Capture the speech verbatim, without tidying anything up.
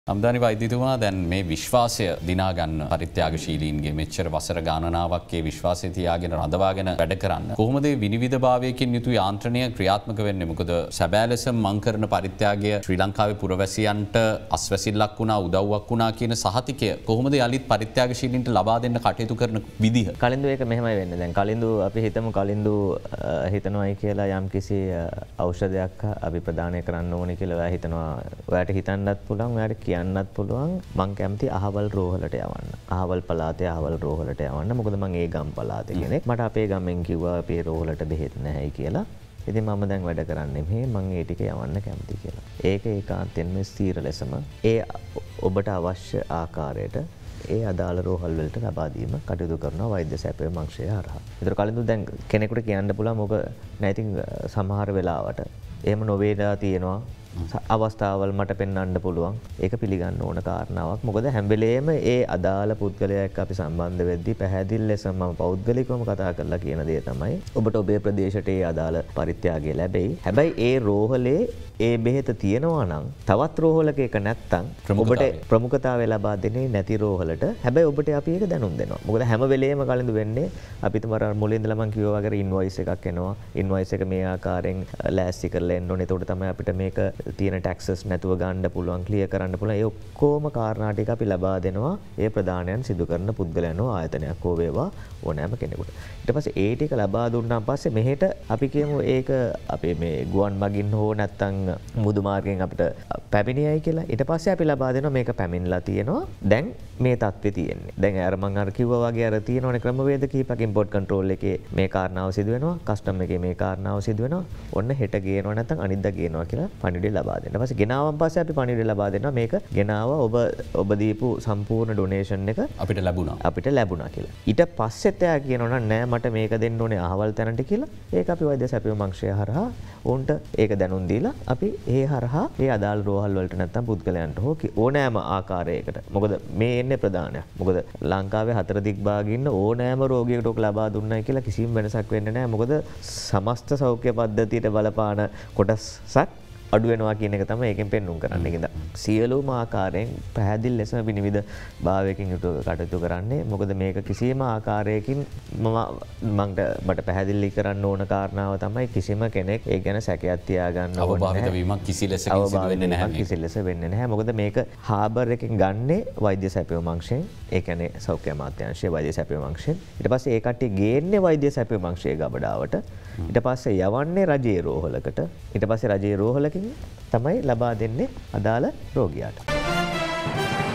අම්දානි වෛද්‍යතුමා දැන් මේ විශ්වාසය දිනාගන්න පරිත්‍යාගශීලීන්ගේ මෙච්චර වසර ගානනාවක් ඒ විශ්වාසය තියාගෙන රඳවාගෙන වැඩ කරන්න. කොහොමද විනිවිදභාවයකින් යුතු යාන්ත්‍රණය ක්‍රියාත්මක වෙන්නේ? මොකද සැබෑ ලෙස මං කරන පරිත්‍යාගය ශ්‍රී ලංකාවේ පුරවැසියන්ට අස්වැසිල්ලක් වුණා උදව්වක් වුණා කියන සහතිකය කොහොමද යලිත් පරිත්‍යාගශීලීන්ට ලබා දෙන්න කටයුතු කරන විදිහ? කලින්දු ඒක මෙහෙමයි වෙන්නේ. දැන් කලින්දු අපි හිතමු කලින්දු හිතනවායි කියලා යම් කිසි ඖෂධයක් අපි ප්‍රදානය කරන්න ඕනේ කියලා ඔයා හිතනවා. ඔයාට හිතන්නත් පුළුවන් ඔයාට කියන්නත් පුළුවන් මං කැමති අහවල් රෝහලට යවන්න. අහවල් පළාතේ අහවල් රෝහලට යවන්න. මොකද මං ඒ ගම් පළාතේ කෙනෙක්. මට අපේ ගමෙන් කිව්වා අපේ රෝහලට බෙහෙත් නැහැයි කියලා. ඉතින් මම දැන් වැඩ කරන්නේ මෙහෙ මං ඒ ටික යවන්න කැමති කියලා. ඒක ඒකාන්තයෙන්ම ස්ථීර ලෙසම ඒ ඔබට අවශ්‍ය ආකාරයට ඒ අදාළ රෝහල් වලට ලබා දීම කටයුතු කරනවා වෛද්‍ය සැපය මංශය හරහා. ඒතර කලින්දු දැන් කෙනෙකුට කියන්න පුළුවන් මොක නෑ ඉතින් සමහර වෙලාවට එහෙම නොවේලා තියෙනවා. අවස්ථාවල් මට පෙන්වන්න පුළුවන්. ඒක පිළිගන්න ඕන කාරණාවක්. මොකද හැම වෙලේම ඒ අදාළ පුද්ගලයා එක්ක අපි සම්බන්ධ වෙද්දී පැහැදිලි ලෙස මම පෞද්ගලිකවම කතා කරලා කියන දේ තමයි ඔබට ඔබේ ප්‍රදේශයට ඒ අදාළ පරිත්‍යාගය ලැබෙයි. හැබැයි ඒ රෝහලේ ඒ බෙහෙත තියෙනවා නම් තවත් රෝහලක එක නැත්තම් ඔබට ප්‍රමුඛතාවය ලබා දෙන්නේ නැති රෝහලට. හැබැයි ඔබට අපි ඒක දැනුම් දෙනවා. මොකද හැම වෙලේම කලින්දු වෙන්නේ අපි තුමාර මුලින් ඉඳලා මම කිව්වා වගේ ඉන්වොයිස් එකක් එනවා. ඉන්වොයිස් එක මේ ආකාරයෙන් ලෑස්ති කරලා එන්න ඕනේ. එතකොට තමයි අපිට මේක තියෙන ටැක්සස් නැතුව ගන්න පුළුවන් ක්ලියර් කරන්න පුළුවන්. ඒ ඔක්කොම කාරණා ටික අපි ලබා දෙනවා ඒ ප්‍රදානයන් සිදු කරන පුද්ගලයන්ව ආයතනයක් හෝ වේවා ඕනෑම කෙනෙකුට. ඊට පස්සේ ඒ ටික ලබා දුන්නාන් පස්සේ මෙහෙට අපි කියමු ඒක අපේ මේ ගුවන් මගින් හෝ නැත්තම් මුදු මාර්ගයෙන් අපිට පැමිණියයි කියලා. ඊට පස්සේ අපි ලබා දෙනවා මේක පැමිණලා තියෙනවා. දැන් මේ තත්ත්වේ තියෙන්නේ. දැන් අර මම අර කිව්වා වගේ අර තියෙනවනේ ක්‍රමවේද කීපයක් ඉම්පෝර්ට් කන්ට්‍රෝල් එකේ මේ කාරණාව සිදු වෙනවා. කස්ටම් එකේ මේ කාරණාව සිදු වෙනවා. ඔන්න හෙට ගේනවා නැත්තම් අනිද්දා ගේනවා කියලා පණිවිඩය ලබා දෙනවා. ඊට පස්සේ ගෙනාවන් පස්සේ අපි පණිවිඩය ලබා දෙනවා මේක ගෙනාව ඔබ ඔබ දීපු සම්පූර්ණ ඩොනේෂන් එක අපිට ලැබුණා. අපිට ලැබුණා කියලා. ඊට පස්සෙත් එයා කියනවා නෑ මට මේක දෙන්න ඕනේ අහවල් තැනට කියලා. ඒක අපි වෛද්‍ය සැපයුම් මංශය හරහා උන්ට ඒක දැනුම් දීලා අපි ඒ හරහා ඒ අදාළ රෝහල් වලට නැත්තම් පුද්ගලයන්ට හෝ ඕනෑම ආකාරයකට. මොකද මේ එන්නේ ප්‍රධානයක්. මොකද ලංකාවේ හතර දිග්භාගයේ ඉන්න ඕනෑම රෝගියෙකුට ඔක ලබා දුන්නයි කියලා කිසිම වෙනසක් වෙන්නේ නැහැ. මොකද සමස්ත සෞඛ්‍ය පද්ධතියට බලපාන කොටසක් අඩු වෙනවා කියන එක තමයි ඒකෙන් පෙන්වුම් කරන්නේ. ඒකද සියලුම ආකාරයෙන් පැහැදිලි ලෙස විනිවිද භාවයකින් යුතුව කටයුතු කරන්නේ. මොකද මේක කිසියම් ආකාරයකින් මම මන්ට මට පැහැදිලි කරන්න ඕන කාරණාව තමයි කිසිම කෙනෙක් ඒ ගැන සැකයක් තියාගන්න ඕනේ නැහැ. අවබෝධ වීමක් කිසි ලෙසකින් සිදු වෙන්නේ නැහැ. කිසි ලෙස වෙන්නේ නැහැ. මොකද මේක හාබර් එකෙන් ගන්නේ වෛද්‍ය සැපයුම් අංශයෙන්. ඒ කියන්නේ සෞඛ්‍ය අමාත්‍යාංශයේ වෛද්‍ය සැපයුම් අංශයෙන්. ඊට පස්සේ ඒ කට්ටිය ගේන්නේ වෛද්‍ය සැපයුම් අංශයේ ගබඩාවට. ඊට පස්සේ යවන්නේ රජයේ රෝහලකට. ඊට පස්සේ රජයේ රෝහලකින් තමයි ලබා දෙන්නේ අදාළ රෝගියාට.